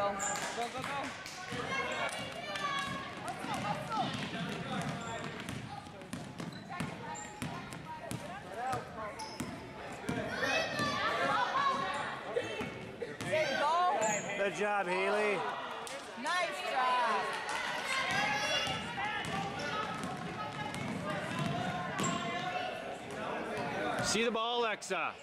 go. Go, go, go. There you go. Good job, Haley. Nice job. See the ball, Alexa.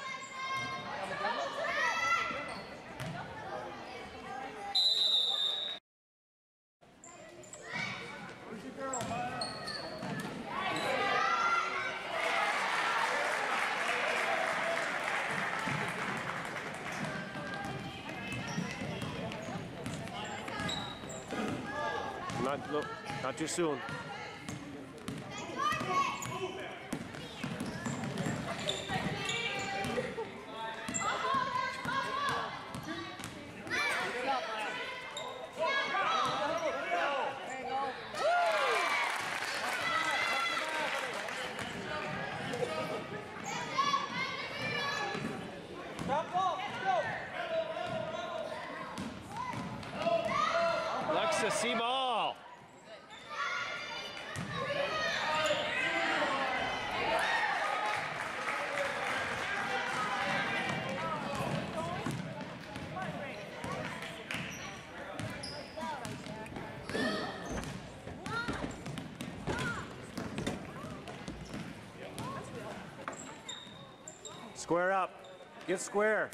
Not too soon. Alexa, see ball. Square up. Get square.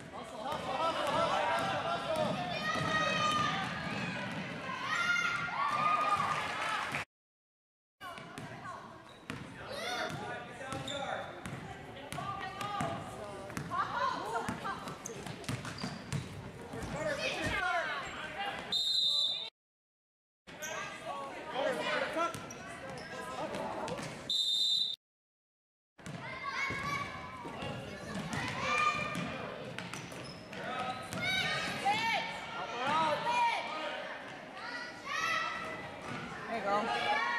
There you go.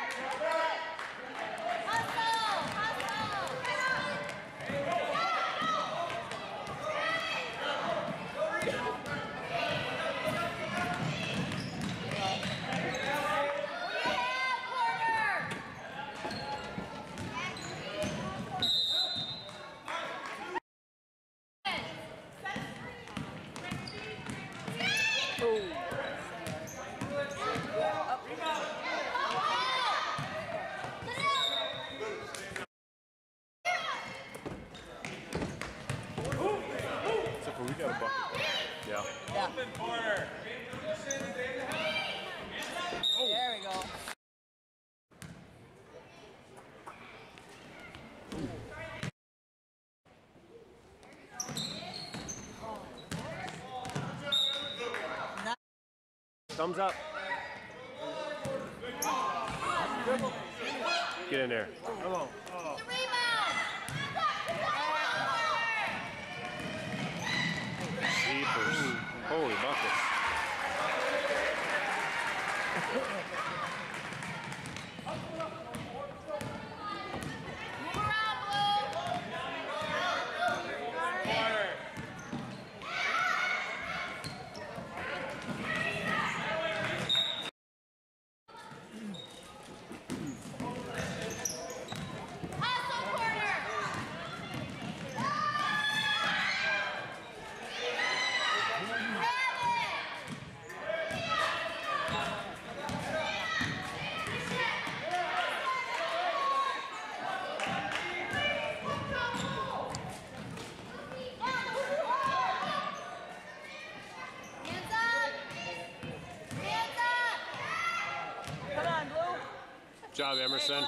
Except for we got a bucket. Yeah. Open corner. There we go. Thumbs up. Get in there. Come on. Oh. Jeepers. Holy buckets. Good job, Emerson.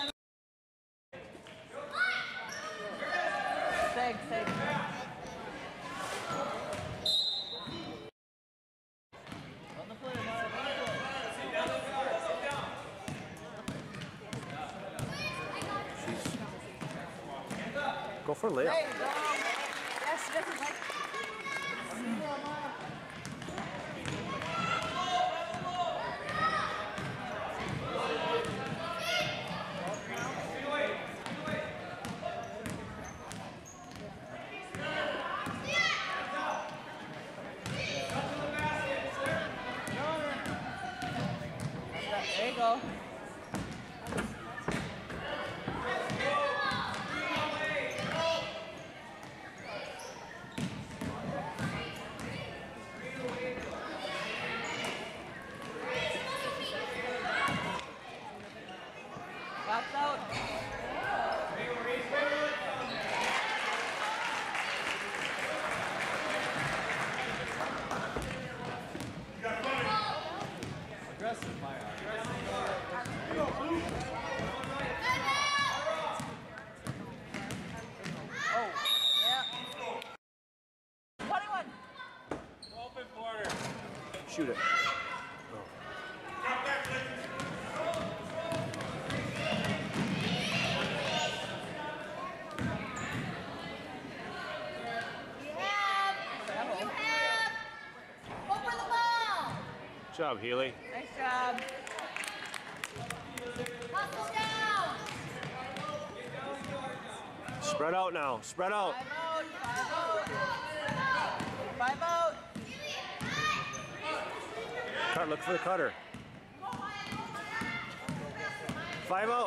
Seg. Go for a layup. There you go. Yes, she doesn't like. Shoot it. Good job, Healy. Nice job. Hustle down. Spread out now. Spread out. 5 out. 5 out. 5 out. Cut, look for the cutter. 5 out.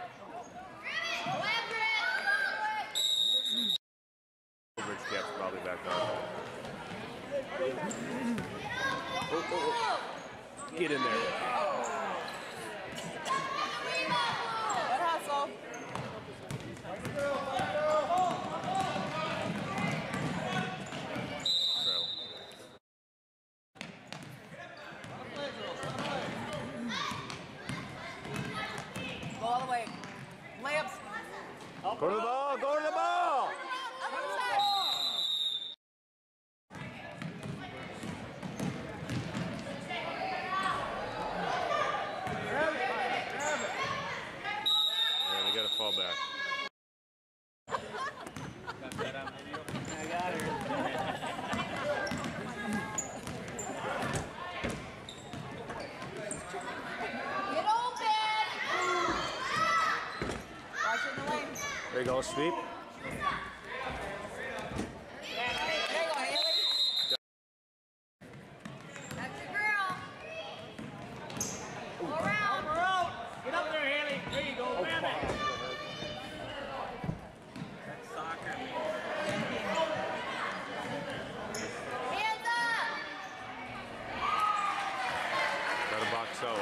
Bridge cap's probably back on. Oh. Get in there. Good hustle. Go all the way. Layups. Go to the ball. Go to the ball. Other side. Yeah, they got to fall back. I got her. Get open. Watch in the lane. There you go. Sweep. There you go, Haley. That's your girl. Go around. Help her out. Get up there, Haley. There you go. Grab it. That's soccer. Hands up. Got to box out.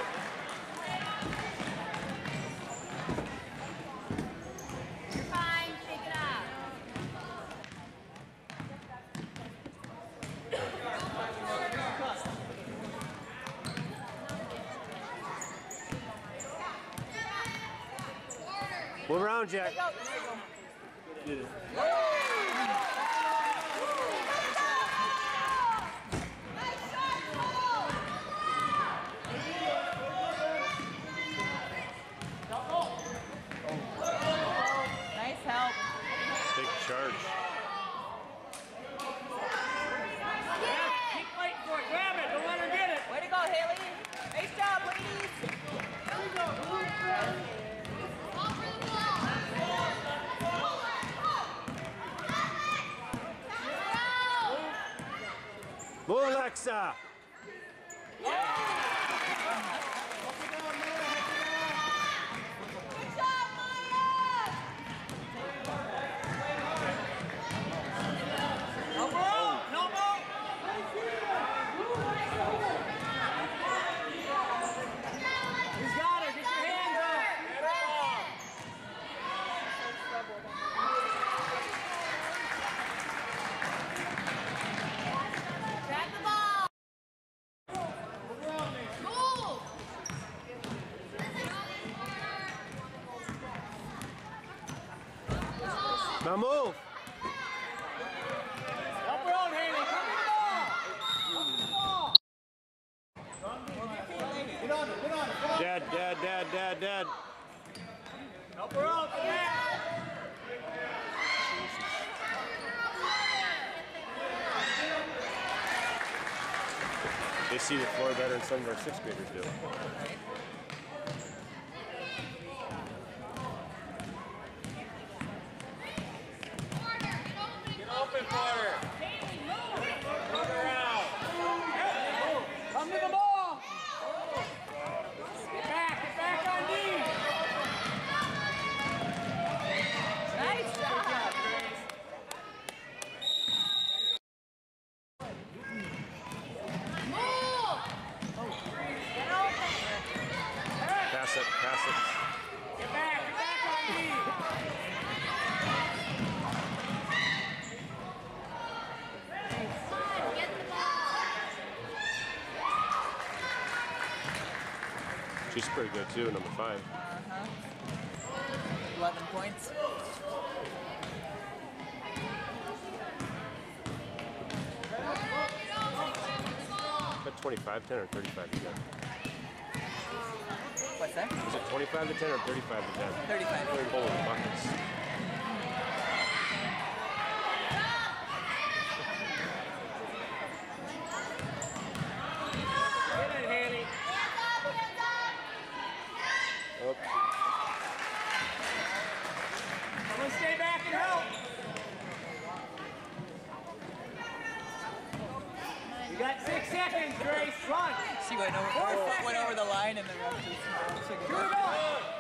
You're fine. Shake it off. Move around, Jack. Go. There you go. Nice help. Big charge. Keep fighting for it. Grab it. Don't let her get it. Way to go, Haley. Nice job, ladies. Move, Alexa. No more. No more. He's got her. Get your hands up. Grab the ball. Move. Now move. Help her out, Haley. Come to the ball. Get on it. Get on it. Dead. Help her out. Come back. They see the floor better than some of our 6th graders do. Get open for her. Move her out. Come to the ball. Get back on knees. Nice job. Move. Get open. She's pretty good too, number 5. 11 points. Got 25, 10, or 35 to 10? What's that? Is it 25 to 10 or 35 to 10? 35. Oh, the buckets. Someone stay back and help. You got 6 seconds, Grace. Run. She went over the line and the ref just... Here we go.